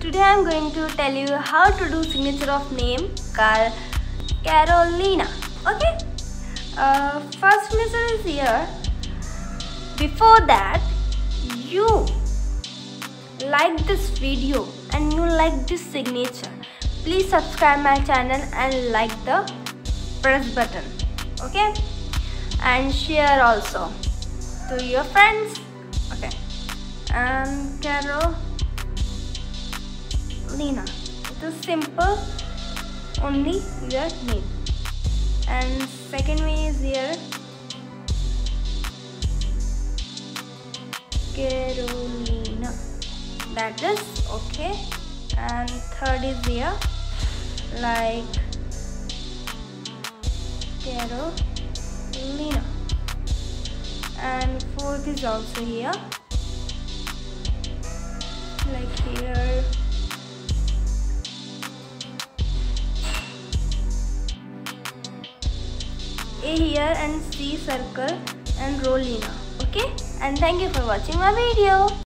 today I am going to tell you how to do signature of name Carolina. Okay, first signature is here. Before that, you like this video and you like this signature, please subscribe my channel and like the press button, okay, and share also to your friends. Okay, and Carolina, it is simple, only your name. And second way is here Carolina, that is okay. And third is here like Carolina, and fourth is also here like here A here and C circle and Rolina. Okay, and thank you for watching my video.